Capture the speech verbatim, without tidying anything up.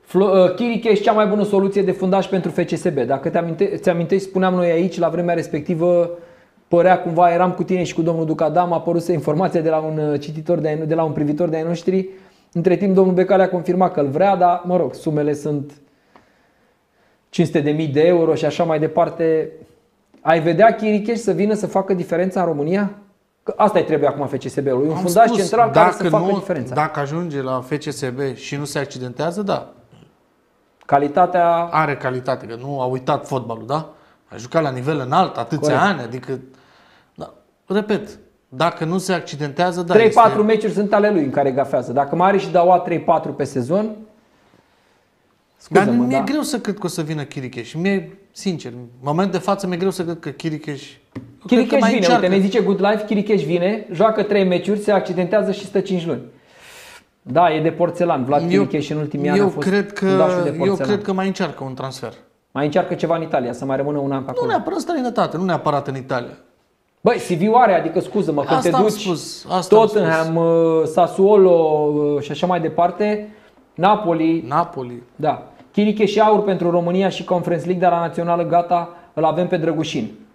Chiricheș, cea mai bună soluție de fundaș pentru F C S B. Dacă ți amintești, spuneam noi aici, la vremea respectivă, părea cumva, eram cu tine și cu domnul Ducadam, a apărut informația de la un cititor, de, de la un privitor de-ai noștri. Între timp, domnul Becali a confirmat că îl vrea, dar, mă rog, sumele sunt cinci sute de mii de euro și așa mai departe. Ai vedea Chiricheș să vină să facă diferența în România? Că asta-i trebuie acum F C S B-ului, un Am fundaș spus, central care să facă diferența. Dacă ajunge la F C S B și nu se accidentează, da. Calitatea... Are calitate, că nu a uitat fotbalul, da? A jucat la nivel înalt atâția Corect. ani, adică... Da. Repet, dacă nu se accidentează, da, trei patru este... meciuri sunt ale lui în care gafează. Dacă mai are și Daua trei patru pe sezon... Dar mi-e da. greu să cred că o să vină Chiricheș. Mie, sincer, în moment de față mi-e greu să cred că Chiricheș... Chiricheș vine, încearcă. Uite, ne zice Good Life, Chiricheș vine, joacă trei meciuri, se accidentează și stă cinci luni. Da, e de porțelan. Vlad Chiricheș în ultimii ani a fost cred că, de porțelan. Eu cred că mai încearcă un transfer. Mai încearcă ceva în Italia, să mai rămână un an pe acolo. Nu neapărat în străinătate, nu neapărat în Italia. Băi, C V-ul are, adică scuză-mă, când asta te duci spus, asta Tottenham, Sassuolo și așa mai departe, Napoli. Napoli. Da. Chiricheș și aur pentru România și Conference League, dar la națională gata, îl avem pe Drăgușin.